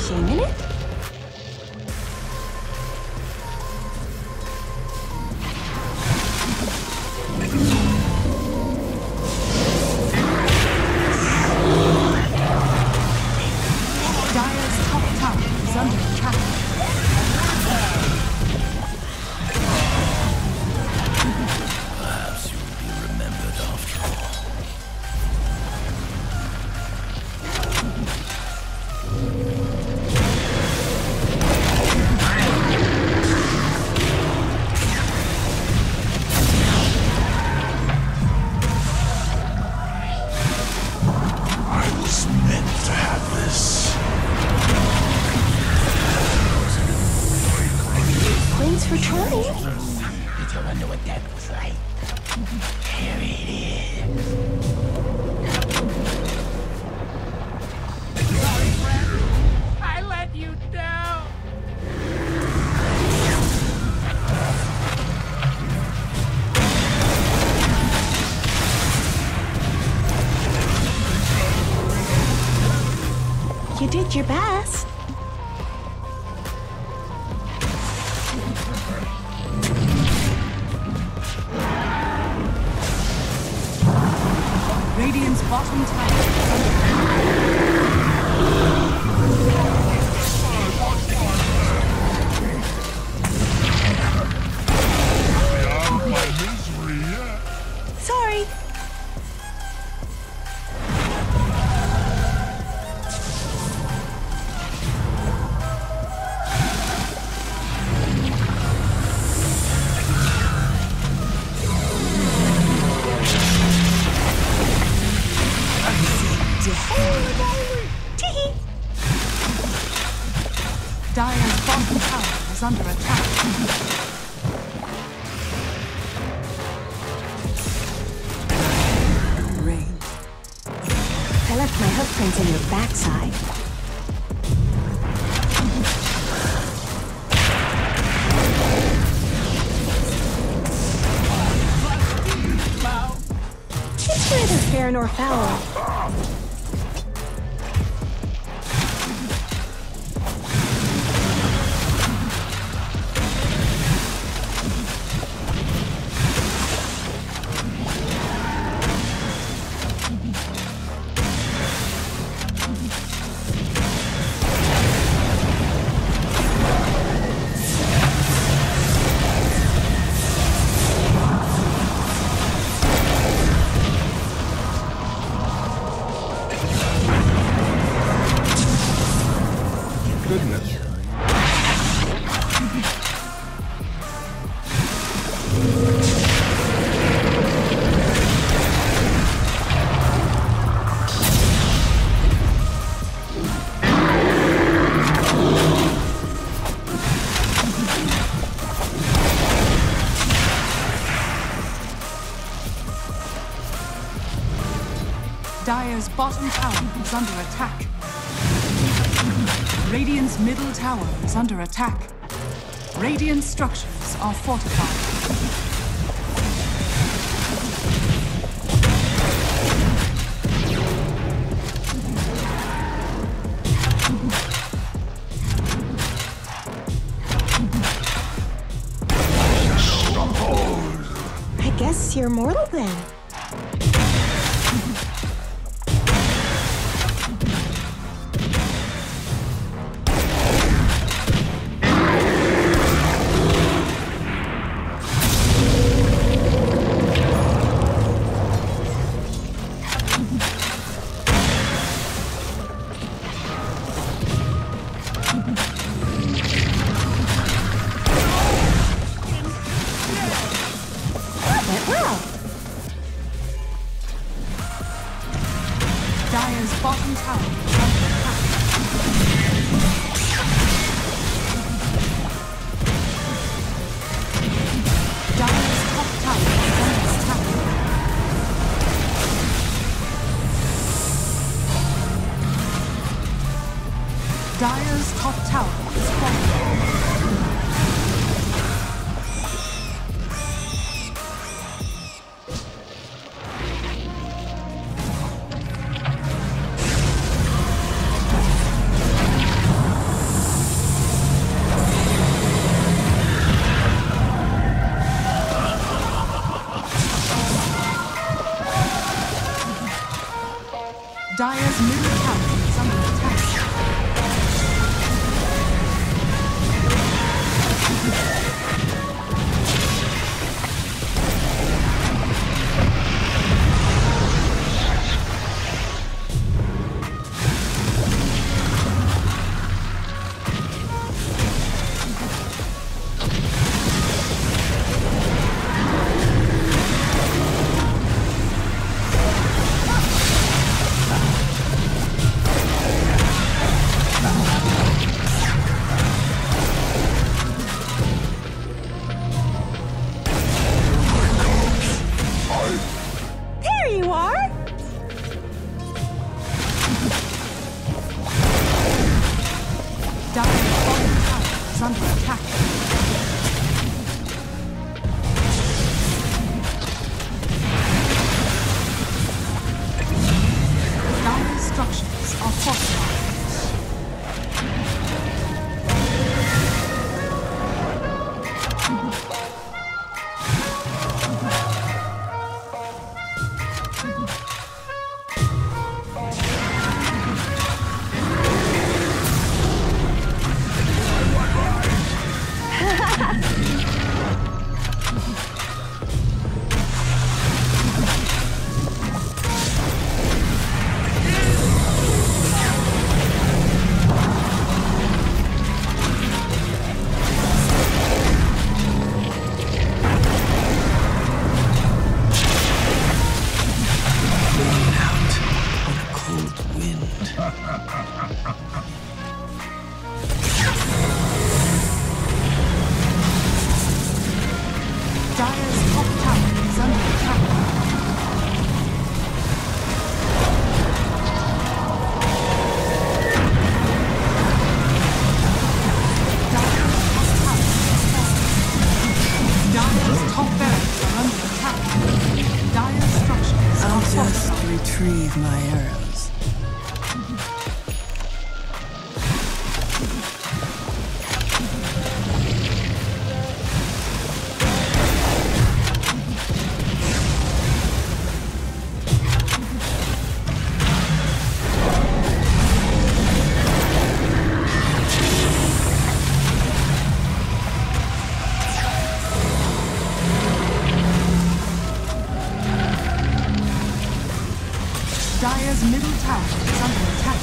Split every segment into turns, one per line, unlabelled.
shame in it.
Dire's top tower is under attack.
Perhaps you will be remembered after all.
I was meant to have this.
Thanks for trying.
Did you wonder what that was like? Here it is.
Sorry, friend. I let you down.
You did your best.
Radiant's bottom tower is
Beyond my misery yet.
Sorry. Tee-hee.
Dire's bottom tower is under attack. Rain.
I left my hoof prints in your backside. It's neither fair nor foul.
Goodness.
Dire's bottom tower is under attack. Radiant's middle tower is under attack. Radiant structures are fortified.
I guess you're mortal then.
Dire's bottom tower is under attack. Dire's top tower is under attack. Dire's top tower is falling. Dire's middle tower is under attack.
Retrieve my arrows.
Dire's middle tower is under attack.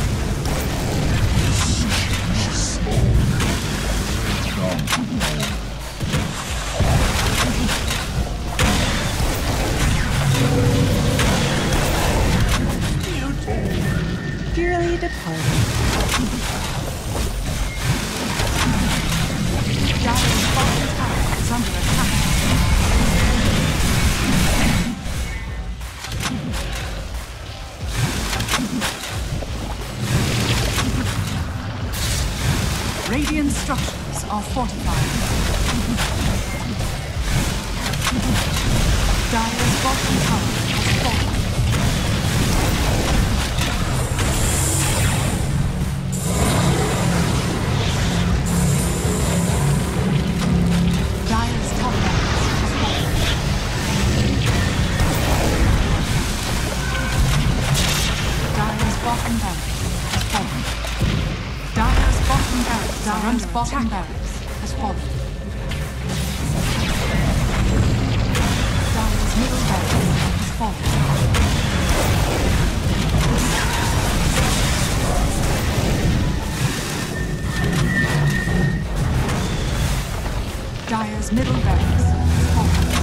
Dearly departed.
Dire's bottom tower is under attack. Radiant structures are fortified. Dire's bottom tower has fallen. Dire's top barracks has fallen. Dire's bottom barracks has fallen. Dire's bottom barracks are under bottom barracks has fallen. Dire's middle barracks has fallen. Dire's middle barracks has fallen.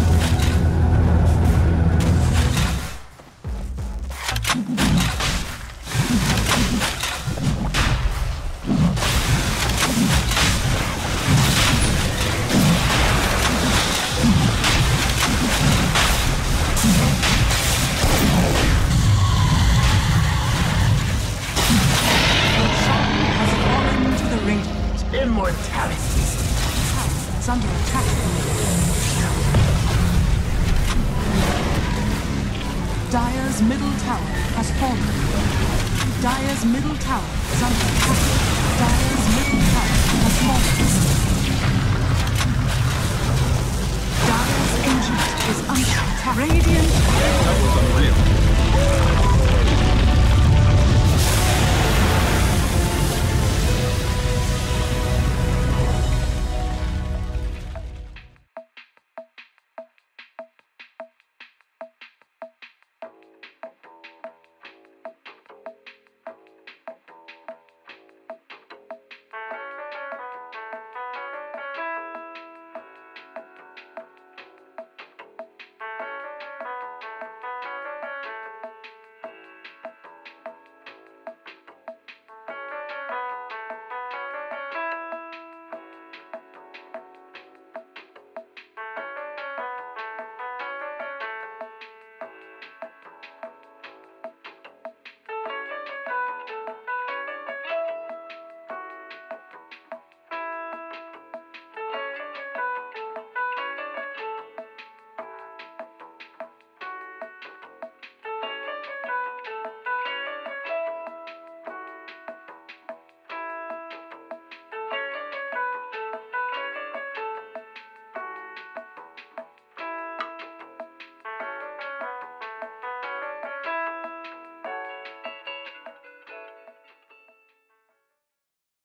Immortality.
It's under attack. Dire's middle tower has fallen. Dire's middle tower is under attack. Dire's middle tower has fallen.